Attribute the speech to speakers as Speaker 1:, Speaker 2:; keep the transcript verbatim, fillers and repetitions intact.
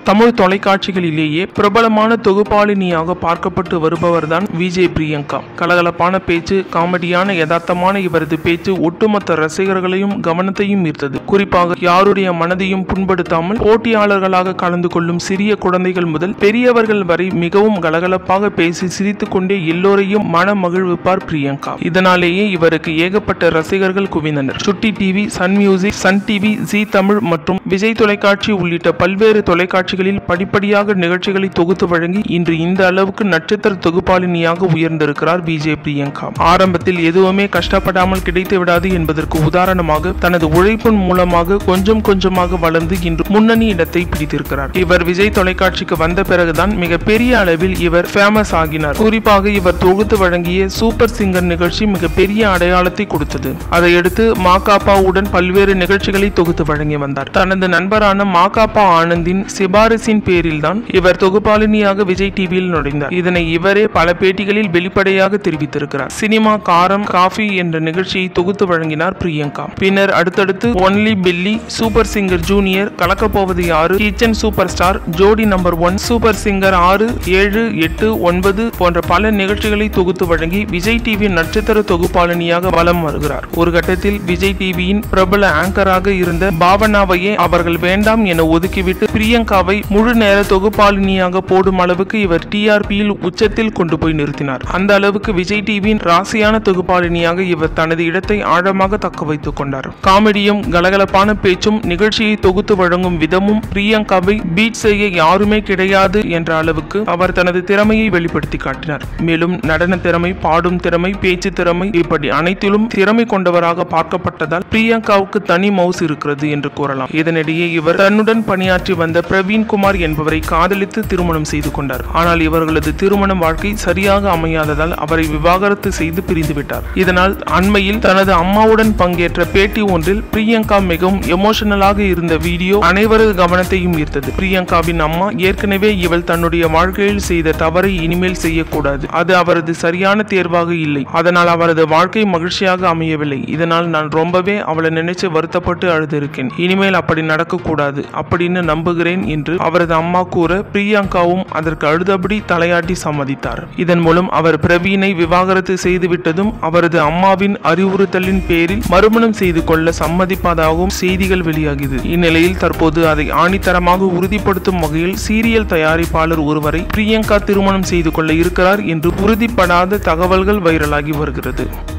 Speaker 1: தமிழ் தொலைக்காட்சிகளிலேயே பிரபலமான தொகுப்பாளினியாக பார்க்கப்பட்டு வருபவர்தான் விஜய் பிரியங்கா. கலகலப்பான பேச்சு, காமெடியான யதார்த்தமான இவரது பேச்சு ஒட்டுமொத்த ரசிகர்களையும் கவனத்தையும் ஈர்த்தது. குறிப்பாக யாருடைய மனதையும் புண்படுத்தாமல் போட்டியாளர்களாக கலந்து கொள்ளும் சிறிய குழந்தைகள் முதல் பெரியவர்கள் வரை மிகவும் கலகலப்பாக பேசி சிரித்துக் கொண்டே எல்லோரையும் மன மகிழ்விப்பார் பிரியங்கா. இதனாலேயே இவருக்கு ஏகப்பட்ட ரசிகர்கள் குவிந்தனர். Chutti TV, Sun music, Sun TV, Zee Tamil மற்றும் விஜய் தொலைக்காட்சி உள்ளிட்ட பல்வேறு தொலைக்காட்சிகளில் படிப்படியாக நிகழ்ச்சிகளை தொகுத்து வழங்கி இன்று இந்த அளவுக்கு நட்சத்திர தொகுப்பாளினியாக உயர்ந்திருக்கிறார் விஜய் பிரியங்கா. ஆரம்பத்தில் எதுவுமே கஷ்டப்படாமல் கிடைத்து விடாது என்பதற்கு உதாரணமாக தனது உழைப்பின் மூலமாக கொஞ்சம் கொஞ்சமாக வளர்ந்து இன்று முன்னணி இடத்தை பிடித்திருக்கிறார். இவர் விஜய் தொலைக்காட்சிக்கு வந்த பிறகுதான் மிக பெரிய அளவில் இவர் ஃபேமஸ் ஆகினார். குறிப்பாக இவர் தொகுத்து வழங்கிய சூப்பர் சிங்கர் நிகழ்ச்சி மிக பெரிய அடையாளத்தை கொடுத்தது. அதையடுத்து மாகாப்பாவுடன் பல்வேறு நிகழ்ச்சிகளை தொகுத்து வழங்கி வந்தார். தனது நண்பரான மாகாப்பா ஆனந்தின் சிபாரிசின் பேரில் தான் இவர் தொகுப்பாளினியாக விஜய் டிவியில் நுழைந்தார். இதனை இவரே பல பேட்டிகளில் வெளிப்படையாக தெரிவித்திருக்கிறார். சினிமா, காரம், காஃபி என்ற நிகழ்ச்சியை தொகுத்து வழங்கினார் பிரியங்கா. பின்னர் அடுத்தடுத்து only Billy, super singer junior, Kalakkappovadhu Yaaru, kitchen super star, Jodi number one, super singer ஆறு, ஏழு, எட்டு, ஒன்பது போன்ற பல நிகழ்ச்சிகளை தொகுத்து வழங்கி விஜய் டிவி நட்சத்திர தொகுப்பாளினியாக வலம் வருகிறார். ஒரு கட்டத்தில் விஜய் டிவியின் பிரபல ஆங்கராக இருந்த பாவனாவையே அவர்கள் வேண்டாம் என ஒதுக்கிவிட்டு பிரியங்காவை முழு நேர தொகுப்பாளினியாக போடும் அளவுக்கு இவர் டிஆர்பியில் உச்சத்தில் கொண்டு போய் நிறுத்தினார். அந்த அளவுக்கு விஜய் டிவியின் ராசியான தொகுப்பாளினியாக இவர் தனது இடத்தை ஆழமாக தக்க வைத்துக் கொண்டார். காமெடியும் கலகலப்பான பேச்சும் நிகழ்ச்சியை தொகுத்து வழங்கும் விதமும் பிரியங்காவை பீட் செய்ய யாருமே கிடையாது என்ற அளவுக்கு அவர் தனது திறமையை வெளிப்படுத்தி காட்டினார். மேலும் நடன திறமை, பாடும் திறமை, பேச்சு திறமை இப்படி அனைத்திலும் திறமை கொண்டவராக பார்க்கப்பட்டதால் பிரியங்காவுக்கு தனி மவுஸ் இருக்கிறது என்று கூறலாம். இதனிடையே இவர் தன்னுடன் பணியாற்றி வந்த பிரவீன் குமார் என்பவரை காதலித்து திருமணம் செய்து கொண்டார். ஆனால் இவர்களது திருமண வாழ்க்கை சரியாக அமையாததால் அவரை விவாகரத்து செய்து பிரிந்துவிட்டார். இதனால் அண்மையில் தனது அம்மாவுடன் பங்கேற்ற பேட்டி ஒன்றில் பிரியங்கா மிகவும் எமோஷனலாக இருந்த வீடியோ அனைவரது கவனத்தையும் ஈர்த்தது. பிரியங்காவின் அம்மா ஏற்கனவே இவள் தன்னுடைய வாழ்க்கையில் செய்த தவறை இனிமேல் செய்யக்கூடாது, அது அவரது சரியான தேர்வாக இல்லை, அதனால் அவரது வாழ்க்கை மகிழ்ச்சியாக அமையவில்லை, இதனால் நான் ரொம்பவே அவளை நினைச்சு வருத்தப்பட்டு அழுதிருக்கேன், இனிமேல் அப்படி நடக்க கூடாது அப்படின்னு நம்புகிறேன் என்று அவரது அம்மா கூற பிரியங்காவும் அதற்கு அழுதபடி தலையாட்டி சம்மதித்தார். இதன் மூலம் அவர் பிரவீனை விவாகரத்து செய்துவிட்டதும் அவரது அம்மாவின் அறிவுறுத்தலின் பேரில் மறுமணம் செய்து கொள்ள சம்மதிப்பதாகவும் செய்திகள் வெளியாகியது. இந்நிலையில் தற்போது அதை ஆணித்தரமாக உறுதிப்படுத்தும் வகையில் சீரியல் தயாரிப்பாளர் ஒருவரை பிரியங்கா திருமணம் செய்து கொள்ள இருக்கிறார் என்று உறுதிப்படாத தகவல்கள் வைரலாகி வருகிறது.